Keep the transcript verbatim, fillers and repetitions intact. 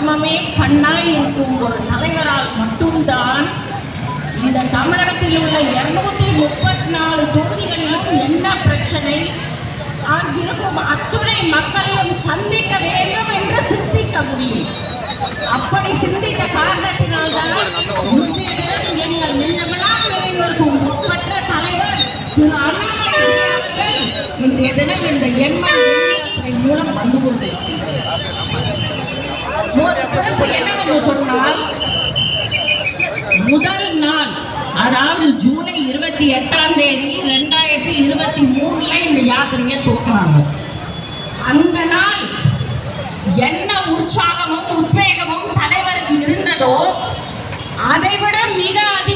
தர்மமே பண்ணாய் இருக்கும் ஒரு தலைவரால் மட்டும்தான் இந்த தமிழகத்தில் உள்ள இருநூத்தி முப்பத்தி நாலு தொகுதிகளிலும் என்ன பிரச்சனை அங்கிருக்கும் அத்துணை மக்களையும் சந்திக்க வேண்டும் என்று சிந்திக்க முடியும். அப்படி சிந்தித்த காரணத்தினால்தான் எங்கள் நெஞ்சமெல்லாம் நிறைவேற்கும் ஒப்பற்ற தலைவர் திரு அண்ணாமலை அவர்கள் இன்றைய தினம் இந்த எம்எல்ஏ மூலம் வந்து கொண்டிருக்கின்றார். ஒரு சிறப்பு என்னவென்று சொன்னால், முதல் நாள் அதாவது ஜூலை இருபத்தி எட்டாம் தேதி இரண்டாயிரத்தி இருபத்தி மூணுல இந்த யாத்திரையை தூக்குறாங்க. அந்த நாள் என்ன உற்சாகமும் உத்வேகமும் தலைவருக்கு இருந்ததோ அதைவிட மிக